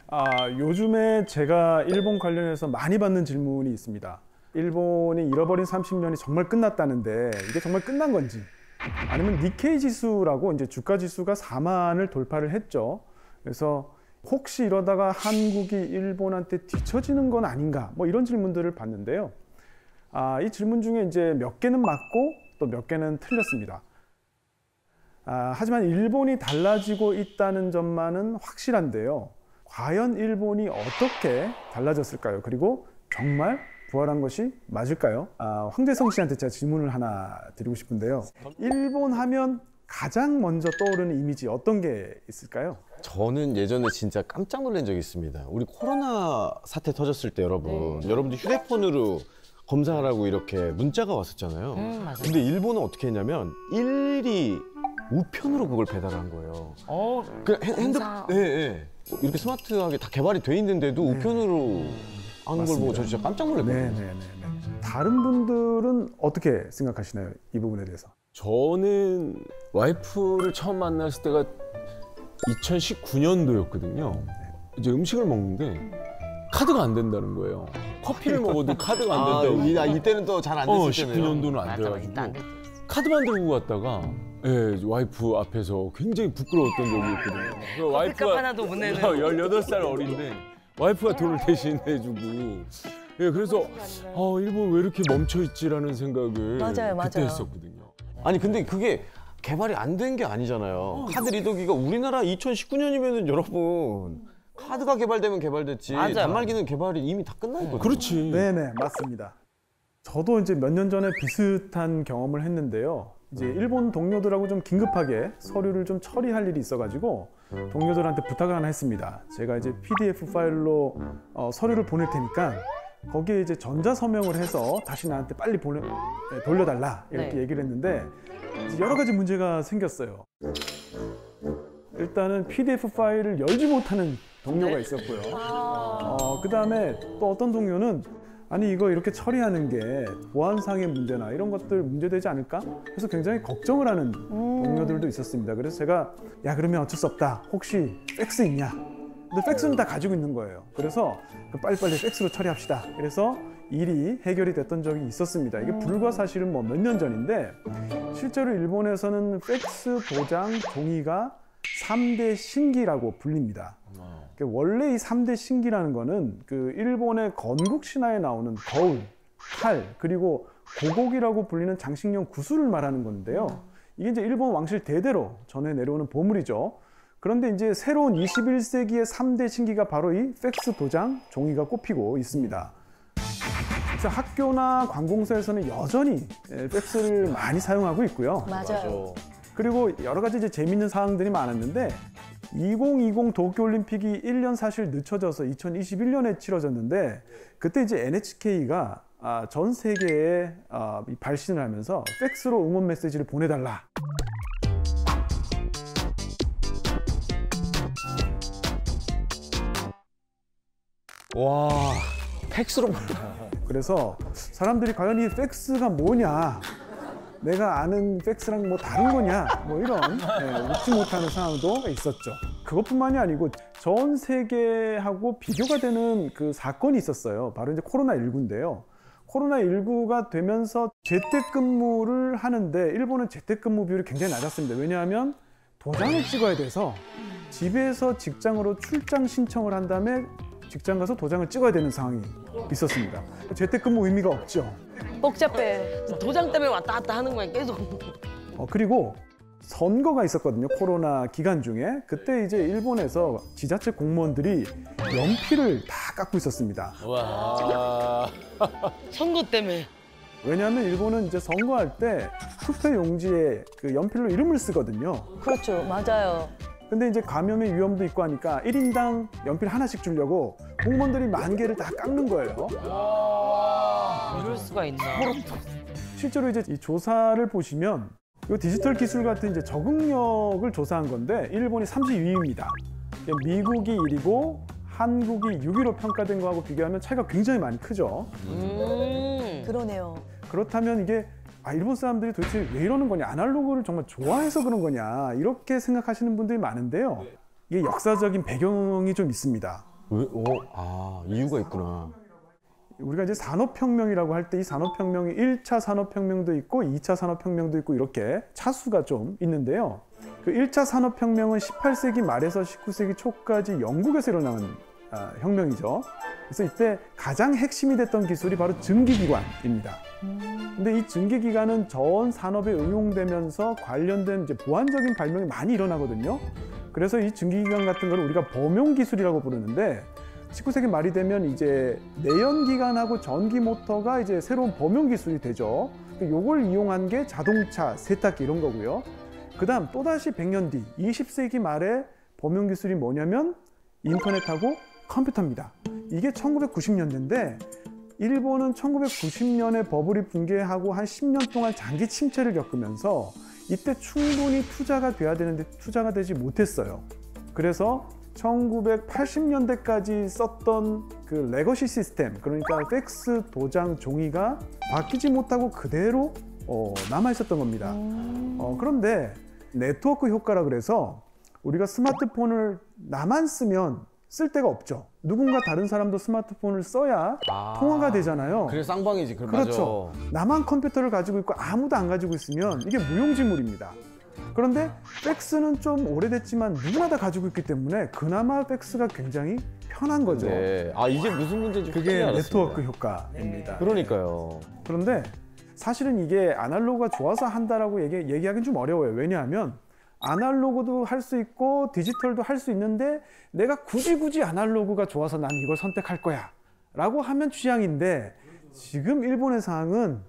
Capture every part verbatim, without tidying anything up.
아, 요즘에 제가 일본 관련해서 많이 받는 질문이 있습니다. 일본이 잃어버린 삼십 년이 정말 끝났다는데 이게 정말 끝난 건지, 아니면 니케이 지수라고 이제 주가 지수가 사만을 돌파를 했죠. 그래서 혹시 이러다가 한국이 일본한테 뒤처지는 건 아닌가, 뭐 이런 질문들을 받는데요. 아, 이 질문 중에 이제 몇 개는 맞고 또 몇 개는 틀렸습니다. 아, 하지만 일본이 달라지고 있다는 점만은 확실한데요. 과연 일본이 어떻게 달라졌을까요? 그리고 정말 부활한 것이 맞을까요? 아, 황재성 씨한테 제가 질문을 하나 드리고 싶은데요. 일본 하면 가장 먼저 떠오르는 이미지 어떤 게 있을까요? 저는 예전에 진짜 깜짝 놀란 적이 있습니다. 우리 코로나 사태 터졌을 때 여러분, 네. 여러분들 휴대폰으로 검사하라고 이렇게 문자가 왔었잖아요. 음, 맞아요. 근데 일본은 어떻게 했냐면 일일이 우편으로 그걸 배달한 거예요. 어, 그냥 핸드, 예, 예. 이렇게 스마트하게 다 개발이 돼 있는데도 네. 우편으로 하는 걸 보고 저 진짜 깜짝 놀랐거든요. 네, 네, 네, 네. 다른 분들은 어떻게 생각하시나요? 이 부분에 대해서. 저는 와이프를 처음 만났을 때가 이천십구 년도였거든요. 이제 음식을 먹는데 카드가 안 된다는 거예요. 커피를 먹어도 카드가 안 된다고. 아, 이, 이때는 또 잘 안 됐을 어, 때네요. 십구 년도는 안 돼가지고 카드만 들고 갔다가 예, 와이프 앞에서 굉장히 부끄러웠던 적이 있거든요. 그 와이프가 하나도 못 내는 열여덟 살 어린데 와이프가 돈을 대신 해주고, 예, 그래서 아, 일본 왜 이렇게 멈춰있지라는 생각을 맞아요, 맞아요. 그때 했었거든요. 아니 근데 그게 개발이 안 된 게 아니잖아요. 카드 리더기가 우리나라 이천십구 년이면은 여러분 카드가 개발되면 개발됐지 맞아요. 단말기는 개발이 이미 다 끝나 있거든요. 그렇지. 네네, 맞습니다. 저도 이제 몇 년 전에 비슷한 경험을 했는데요. 이제 일본 동료들하고 좀 긴급하게 서류를 좀 처리할 일이 있어가지고 동료들한테 부탁을 하나 했습니다. 제가 이제 피디에프 파일로 어, 서류를 보낼 테니까 거기에 이제 전자 서명을 해서 다시 나한테 빨리 보내, 네, 돌려달라 이렇게 네. 얘기를 했는데 이제 여러 가지 문제가 생겼어요. 일단은 피디에프 파일을 열지 못하는 동료가 있었고요. 어, 그 다음에 또 어떤 동료는 아니 이거 이렇게 처리하는 게 보안상의 문제나 이런 것들 문제되지 않을까? 그래서 굉장히 걱정을 하는 동료들도 있었습니다. 그래서 제가 야 그러면 어쩔 수 없다. 혹시 팩스 있냐? 근데 팩스는 다 가지고 있는 거예요. 그래서 빨리빨리 팩스로 처리합시다. 그래서 일이 해결이 됐던 적이 있었습니다. 이게 불과 사실은 뭐 몇 년 전인데 실제로 일본에서는 팩스 도장 종이가 삼 대 신기라고 불립니다. 원래 이 삼 대 신기라는 거는 그 일본의 건국 신화에 나오는 거울, 칼, 그리고 고곡이라고 불리는 장식용 구슬을 말하는 건데요. 이게 이제 일본 왕실 대대로 전해 내려오는 보물이죠. 그런데 이제 새로운 이십일 세기의 삼 대 신기가 바로 이 팩스 도장 종이가 꼽히고 있습니다. 그래서 학교나 관공서에서는 여전히 팩스를 많이 사용하고 있고요. 맞아요. 그리고 여러 가지 이제 재밌는 사항들이 많았는데 이천이십 도쿄올림픽이 일 년 사실 늦춰져서 이천이십일 년에 치러졌는데 그때 이제 엔에이치케이가 전 세계에 발신을 하면서 팩스로 응원 메시지를 보내달라. 와, 팩스로. 그래서 사람들이 과연 이 팩스가 뭐냐, 내가 아는 팩스랑 뭐 다른 거냐, 뭐 이런 네, 웃지 못하는 상황도 있었죠. 그것뿐만이 아니고 전 세계하고 비교가 되는 그 사건이 있었어요. 바로 이제 코로나 십구인데요. 코로나 십구가 되면서 재택근무를 하는데 일본은 재택근무 비율이 굉장히 낮았습니다. 왜냐하면 도장을 찍어야 돼서 집에서 직장으로 출장 신청을 한 다음에 직장 가서 도장을 찍어야 되는 상황이 있었습니다. 재택근무 의미가 없죠. 복잡해. 도장 때문에 왔다 갔다 하는 거야, 계속. 어, 그리고 선거가 있었거든요. 코로나 기간 중에. 그때 이제 일본에서 지자체 공무원들이 연필을 다 깎고 있었습니다. 와. 선거 때문에. 왜냐하면 일본은 이제 선거할 때 투표 용지에 그 연필로 이름을 쓰거든요. 그렇죠, 맞아요. 근데 이제 감염의 위험도 있고 하니까 일 인당 연필 하나씩 주려고 공무원들이 만 개를 다 깎는 거예요. 이럴 수가 있나. 실제로 이제 이 조사를 보시면 이 디지털 기술 같은 이제 적응력을 조사한 건데 일본이 삼십이 위입니다. 미국이 일 위고 한국이 육 위로 평가된 거하고 비교하면 차이가 굉장히 많이 크죠. 음, 그러네요. 그렇다면 이게 아, 일본 사람들이 도대체 왜 이러는 거냐, 아날로그를 정말 좋아해서 그런 거냐, 이렇게 생각하시는 분들이 많은데요. 이게 역사적인 배경이 좀 있습니다. 왜? 어? 아, 이유가 있구나. 우리가 이제 산업혁명이라고 할 때 이 산업혁명이 일 차 산업혁명도 있고 이 차 산업혁명도 있고 이렇게 차수가 좀 있는데요. 그 일 차 산업혁명은 십팔 세기 말에서 십구 세기 초까지 영국에서 일어난 아, 혁명이죠. 그래서 이때 가장 핵심이 됐던 기술이 바로 증기기관입니다. 근데 이 증기기관은 전 산업에 응용되면서 관련된 이제 보완적인 발명이 많이 일어나거든요. 그래서 이 증기기관 같은 걸 우리가 범용기술이라고 부르는데 십구 세기 말이 되면 이제 내연기관하고 전기모터가 이제 새로운 범용기술이 되죠. 요걸 이용한 게 자동차, 세탁기 이런 거고요. 그 다음 또다시 백 년 뒤 이십 세기 말에 범용기술이 뭐냐면 인터넷하고 컴퓨터입니다. 이게 천구백구십 년대인데 일본은 천구백구십 년에 버블이 붕괴하고 한 십 년 동안 장기 침체를 겪으면서 이때 충분히 투자가 돼야 되는데 투자가 되지 못했어요. 그래서 천구백팔십 년대까지 썼던 그 레거시 시스템, 그러니까 팩스 도장 종이가 바뀌지 못하고 그대로 어, 남아 있었던 겁니다. 어, 그런데 네트워크 효과라 그래서 우리가 스마트폰을 나만 쓰면 쓸 데가 없죠. 누군가 다른 사람도 스마트폰을 써야 아, 통화가 되잖아요. 그래 쌍방이지. 그래, 그렇죠. 맞아. 나만 컴퓨터를 가지고 있고 아무도 안 가지고 있으면 이게 무용지물입니다. 그런데 팩스는 좀 오래됐지만 누구나 다 가지고 있기 때문에 그나마 팩스가 굉장히 편한 거죠. 네. 아, 이게 무슨 문제인지 그게 확실히 네트워크 알았습니다. 효과입니다. 그러니까요. 그런데 사실은 이게 아날로그가 좋아서 한다라고 얘기, 얘기하기는 좀 어려워요. 왜냐하면 아날로그도 할 수 있고 디지털도 할 수 있는데 내가 굳이 굳이 아날로그가 좋아서 난 이걸 선택할 거야 라고 하면 취향인데 지금 일본의 상황은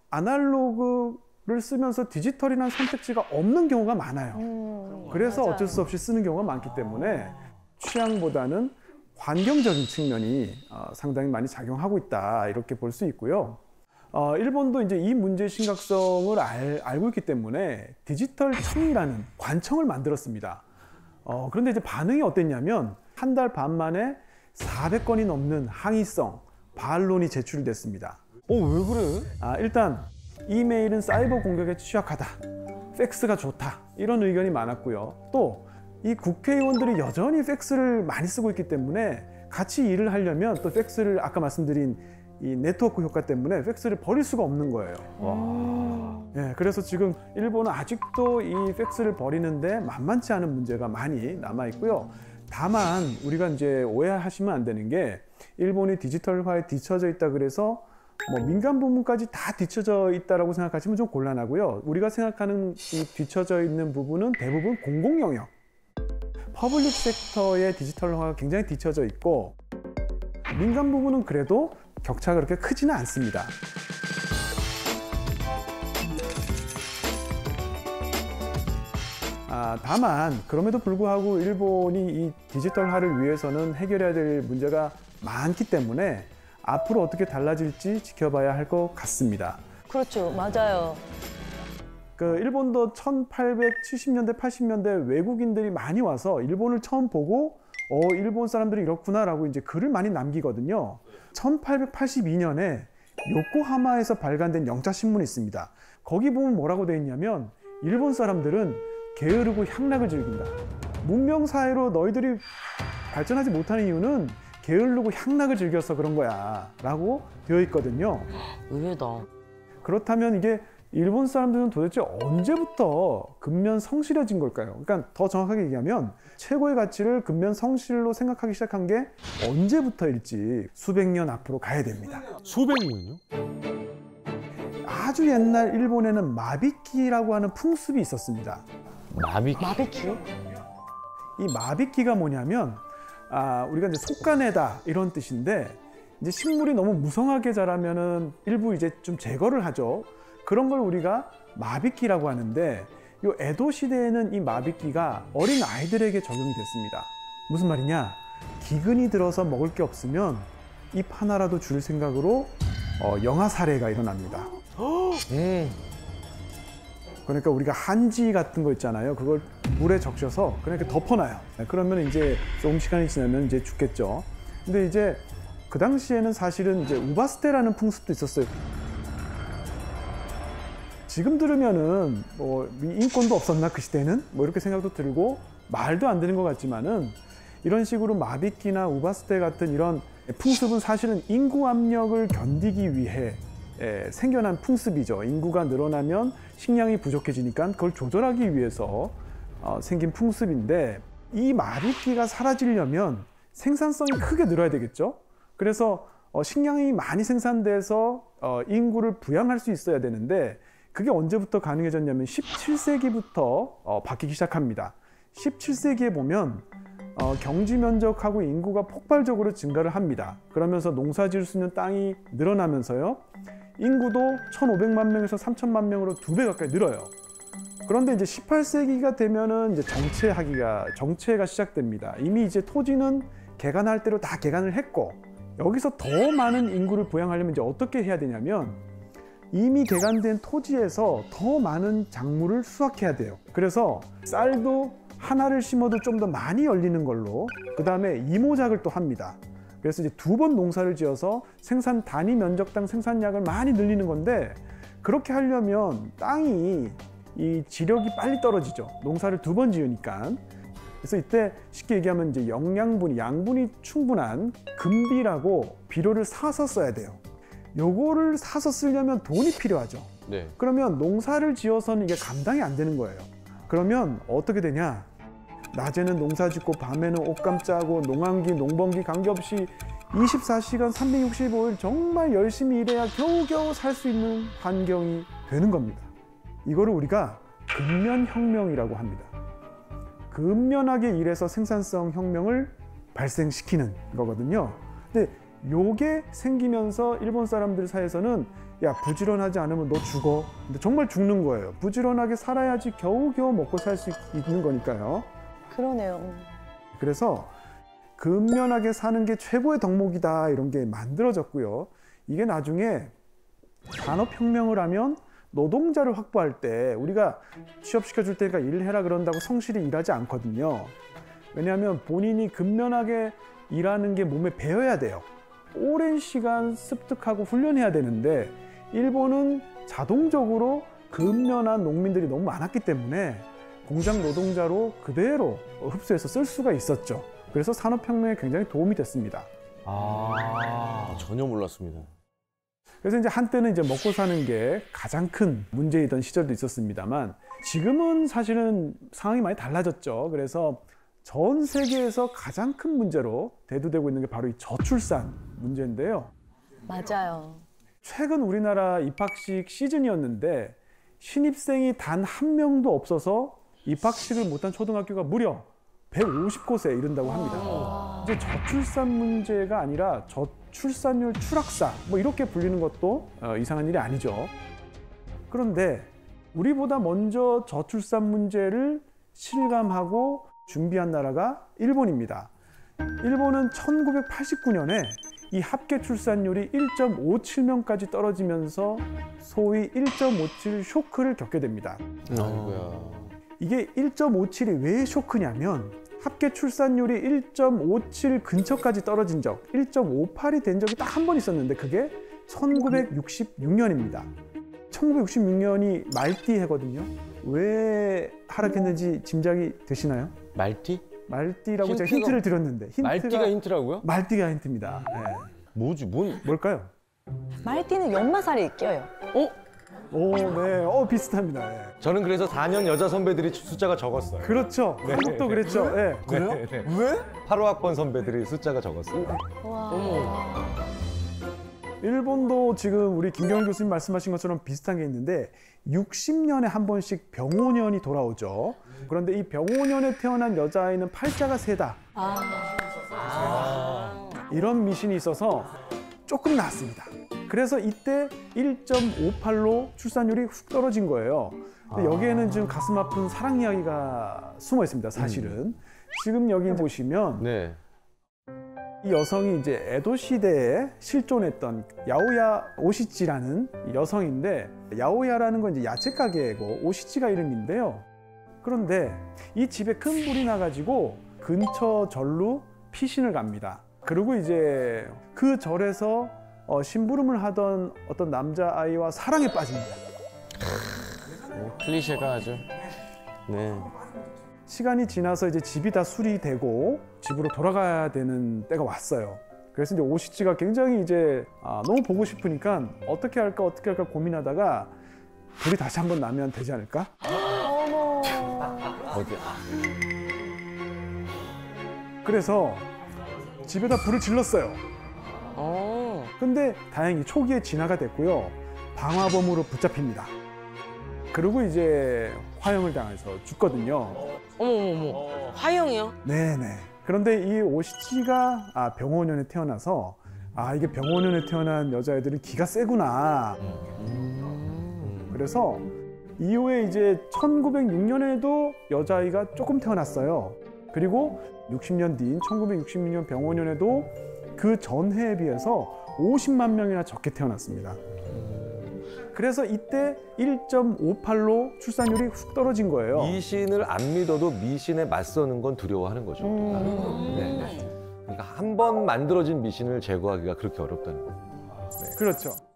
아날로그를 쓰면서 디지털이라는 선택지가 없는 경우가 많아요. 음, 그래서 맞아요. 어쩔 수 없이 쓰는 경우가 많기 때문에 취향보다는 환경적인 측면이 어, 상당히 많이 작용하고 있다 이렇게 볼 수 있고요. 어, 일본도 이제 이 문제의 심각성을 알, 알고 있기 때문에 디지털 청이라는 관청을 만들었습니다. 어, 그런데 이제 반응이 어땠냐면 한 달 반 만에 사백 건이 넘는 항의성, 반론이 제출됐습니다. 어, 왜 그래? 아, 일단 이메일은 사이버 공격에 취약하다, 팩스가 좋다 이런 의견이 많았고요. 또 이 국회의원들이 여전히 팩스를 많이 쓰고 있기 때문에 같이 일을 하려면 또 팩스를 아까 말씀드린 이 네트워크 효과 때문에 팩스를 버릴 수가 없는 거예요. 와. 예, 그래서 지금 일본은 아직도 이 팩스를 버리는데 만만치 않은 문제가 많이 남아 있고요. 다만 우리가 이제 오해하시면 안 되는 게 일본이 디지털화에 뒤처져 있다 그래서 뭐 민간 부문까지 다 뒤처져 있다라고 생각하시면 좀 곤란하고요. 우리가 생각하는 이 뒤처져 있는 부분은 대부분 공공 영역, 퍼블릭 섹터의 디지털화가 굉장히 뒤처져 있고 민간 부분은 그래도 격차가 그렇게 크지는 않습니다. 아, 다만 그럼에도 불구하고 일본이 이 디지털화를 위해서는 해결해야 될 문제가 많기 때문에 앞으로 어떻게 달라질지 지켜봐야 할 것 같습니다. 그렇죠. 맞아요. 그 일본도 천팔백칠십 년대, 팔십 년대 외국인들이 많이 와서 일본을 처음 보고 어, 일본 사람들이 이렇구나라고 이제 글을 많이 남기거든요. 천팔백팔십이 년에 요코하마에서 발간된 영자 신문이 있습니다. 거기 보면 뭐라고 되어 있냐면 일본 사람들은 게으르고 향락을 즐긴다. 문명 사회로 너희들이 발전하지 못하는 이유는 게으르고 향락을 즐겨서 그런 거야 라고 되어 있거든요. 의외다. 그렇다면 이게 일본 사람들은 도대체 언제부터 근면 성실해진 걸까요? 그러니까 더 정확하게 얘기하면 최고의 가치를 근면 성실로 생각하기 시작한 게 언제부터일지 수백 년 앞으로 가야 됩니다. 수백 년요? 아주 옛날 일본에는 마비키라고 하는 풍습이 있었습니다. 마비. 마비키? 이 마비키가 뭐냐면 아, 우리가 이제 속가내다 이런 뜻인데 이제 식물이 너무 무성하게 자라면은 일부 이제 좀 제거를 하죠. 그런 걸 우리가 마비키라고 하는데 요 에도 시대에는 이 마비키가 어린 아이들에게 적용이 됐습니다. 무슨 말이냐? 기근이 들어서 먹을 게 없으면 잎 하나라도 줄 생각으로 어, 영아 살해가 일어납니다. 음. 그러니까 우리가 한지 같은 거 있잖아요. 그걸 물에 적셔서 그냥 이렇게 덮어놔요. 그러면 이제 좀 시간이 지나면 이제 죽겠죠. 근데 이제 그 당시에는 사실은 이제 우바스테라는 풍습도 있었어요. 지금 들으면은 뭐 인권도 없었나 그 시대에는 뭐 이렇게 생각도 들고 말도 안 되는 것 같지만은 이런 식으로 마비끼나 우바스테 같은 이런 풍습은 사실은 인구 압력을 견디기 위해 에, 생겨난 풍습이죠. 인구가 늘어나면 식량이 부족해지니까 그걸 조절하기 위해서 어, 생긴 풍습인데, 이 마비끼가 사라지려면 생산성이 크게 늘어야 되겠죠. 그래서 어, 식량이 많이 생산돼서 어, 인구를 부양할 수 있어야 되는데, 그게 언제부터 가능해졌냐면 십칠 세기부터 어, 바뀌기 시작합니다. 십칠 세기에 보면 어, 경지 면적하고 인구가 폭발적으로 증가를 합니다. 그러면서 농사 지을 수 있는 땅이 늘어나면서요, 인구도 천오백만 명에서 삼천만 명으로 두 배 가까이 늘어요. 그런데 이제 십팔 세기가 되면은 이제 정체하기가 정체가 시작됩니다. 이미 이제 토지는 개간할 대로 다 개간을 했고, 여기서 더 많은 인구를 부양하려면 이제 어떻게 해야 되냐면, 이미 개간된 토지에서 더 많은 작물을 수확해야 돼요. 그래서 쌀도 하나를 심어도 좀 더 많이 열리는 걸로, 그 다음에 이모작을 또 합니다. 그래서 이제 두 번 농사를 지어서 생산 단위 면적당 생산량을 많이 늘리는 건데, 그렇게 하려면 땅이 이 지력이 빨리 떨어지죠. 농사를 두 번 지으니까. 그래서 이때 쉽게 얘기하면 이제 영양분이, 양분이 충분한 금비라고 비료를 사서 써야 돼요. 요거를 사서 쓰려면 돈이 필요하죠. 네. 그러면 농사를 지어서는 이게 감당이 안 되는 거예요. 그러면 어떻게 되냐? 낮에는 농사 짓고 밤에는 옷감 짜고 농한기, 농번기 관계없이 이십사 시간 삼백육십오 일 정말 열심히 일해야 겨우겨우 살 수 있는 환경이 되는 겁니다. 이거를 우리가 근면혁명이라고 합니다. 근면하게 일해서 생산성 혁명을 발생시키는 거거든요. 근데 요게 생기면서 일본 사람들 사이에서는, 야, 부지런하지 않으면 너 죽어. 근데 정말 죽는 거예요. 부지런하게 살아야지 겨우겨우 먹고 살 수 있는 거니까요. 그러네요. 그래서 근면하게 사는 게 최고의 덕목이다, 이런 게 만들어졌고요. 이게 나중에 산업혁명을 하면 노동자를 확보할 때 우리가 취업시켜 줄 테니까 일을 해라 그런다고 성실히 일하지 않거든요. 왜냐하면 본인이 근면하게 일하는 게 몸에 배어야 돼요. 오랜 시간 습득하고 훈련해야 되는데, 일본은 자동적으로 근면한 농민들이 너무 많았기 때문에 공장 노동자로 그대로 흡수해서 쓸 수가 있었죠. 그래서 산업혁명에 굉장히 도움이 됐습니다. 아, 전혀 몰랐습니다. 그래서 이제 한때는 이제 먹고 사는 게 가장 큰 문제이던 시절도 있었습니다만, 지금은 사실은 상황이 많이 달라졌죠. 그래서 전 세계에서 가장 큰 문제로 대두되고 있는 게 바로 이 저출산 문제인데요. 맞아요. 최근 우리나라 입학식 시즌이었는데 신입생이 단 한 명도 없어서 입학식을 못한 초등학교가 무려 백오십 곳에 이른다고 합니다. 이제 저출산 문제가 아니라 저출산율 추락사, 뭐 이렇게 불리는 것도 어, 이상한 일이 아니죠. 그런데 우리보다 먼저 저출산 문제를 실감하고 준비한 나라가 일본입니다. 일본은 천구백팔십구 년에 이 합계 출산율이 일 점 오칠 명까지 떨어지면서 소위 일 점 오칠 쇼크를 겪게 됩니다. 아이고야. 이게 일 점 오칠이 왜 쇼크냐면, 합계 출산율이 일 점 오칠 근처까지 떨어진 적, 일 점 오팔이 된 적이 딱 한 번 있었는데, 그게 천구백육십육 년입니다. 천구백육십육 년이 말띠해거든요. 왜 하락했는지 짐작이 되시나요? 말띠? 말띠라고 제가 힌트가- 힌트를 드렸는데, 힌트가 말띠가 힌트라고요? 말띠가 힌트입니다. 네. 뭐지? 뭔? 뭘까요? 말띠는 연마살이 껴요. 오, 네, 어 비슷합니다. 네. 저는 그래서 사 년 여자 선배들이 숫자가 적었어요. 그렇죠. 한국도 그랬죠. 네. 그래요? 왜? 팔 호 학번 선배들이 숫자가 적었어요. 와. 일본도 지금 우리 김경일 교수님 말씀하신 것처럼 비슷한 게 있는데, 육십 년에 한 번씩 병오년이 돌아오죠. 그런데 이 병오년에 태어난 여자아이는 팔자가 세다, 이런 미신이 있어서 조금 나았습니다. 그래서 이때 일 점 오팔로 출산율이 훅 떨어진 거예요. 근데 여기에는 지금 가슴 아픈 사랑 이야기가 숨어 있습니다, 사실은. 지금 여기 보시면 네. 이 여성이 이제 에도 시대에 실존했던 야오야 오시찌라는 여성인데, 야오야라는 건 이제 야채 가게고 오시찌가 이름인데요. 그런데 이 집에 큰 불이 나가지고 근처 절로 피신을 갑니다. 그리고 이제 그 절에서 어, 심부름을 하던 어떤 남자아이와 사랑에 빠집니다. 클리셰가 아주. 네. 시간이 지나서 이제 집이 다 수리되고 집으로 돌아가야 되는 때가 왔어요. 그래서 이제 오시치가 굉장히 이제 아, 너무 보고 싶으니까 어떻게 할까 어떻게 할까 고민하다가 불이 다시 한번 나면 되지 않을까? 어머. 어디? 그래서 집에다 불을 질렀어요. 어. 근데 다행히 초기에 진화가 됐고요. 방화범으로 붙잡힙니다. 그리고 이제 화형을 당해서 죽거든요. 어머 어머 어머. 화형이요? 네네. 그런데 이 오시치가 아, 병원년에 태어나서 아 이게 병원년에 태어난 여자애들은 기가 세구나. 그래서 이후에 이제 천구백육 년에도 여자아이가 조금 태어났어요. 그리고 육십 년 뒤인 천구백육십육 년 병원년에도 그 전해에 비해서 오십만 명이나 적게 태어났습니다. 그래서 이때 일 점 오팔로 출산율이 훅 떨어진 거예요. 미신을 안 믿어도 미신에 맞서는 건 두려워하는 거죠. 음. 네. 그러니까 한 번 만들어진 미신을 제거하기가 그렇게 어렵다는 거예요. 그렇죠.